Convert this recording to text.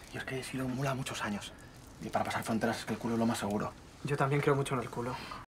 Y es que he sido mula muchos años. Y para pasar fronteras es que el culo es lo más seguro. Yo también creo mucho en el culo.